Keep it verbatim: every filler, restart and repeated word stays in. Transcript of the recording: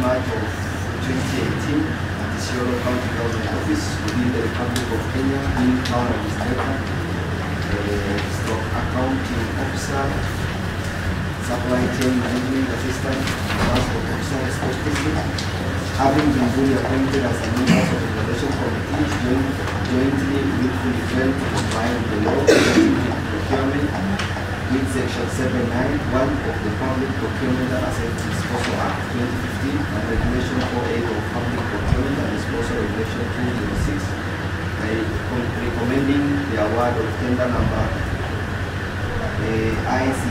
March of twenty eighteen at the Isiolo County Government Office within the Republic of Kenya, being Town Administrator, uh, Stock Accounting Officer, Supply Chain Management Assistant, Transport Officer, respectively, having been duly appointed as a member of the Evaluation Committee, joint, jointly with fully trained to comply with the law relating to procurement with Section seven nine one of the Public Procurement and Asset Disposal Act twenty fifteen and Regulation four eight of Public Procurement and Disposal Regulation two oh six, by recommending the award of tender number uh, I C